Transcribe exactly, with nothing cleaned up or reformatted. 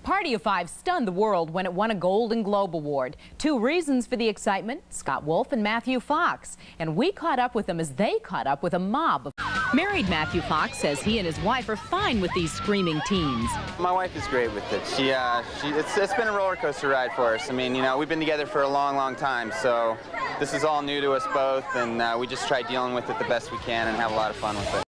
Party of Five stunned the world when it won a Golden Globe Award. Two reasons for the excitement: Scott Wolf and Matthew Fox. And we caught up with them as they caught up with a mob of... Married Matthew Fox says he and his wife are fine with these screaming teens. My wife is great with it. She, uh, she, it's, it's been a roller coaster ride for us. I mean, you know, we've been together for a long, long time, so this is all new to us both, and uh, we just try dealing with it the best we can and have a lot of fun with it.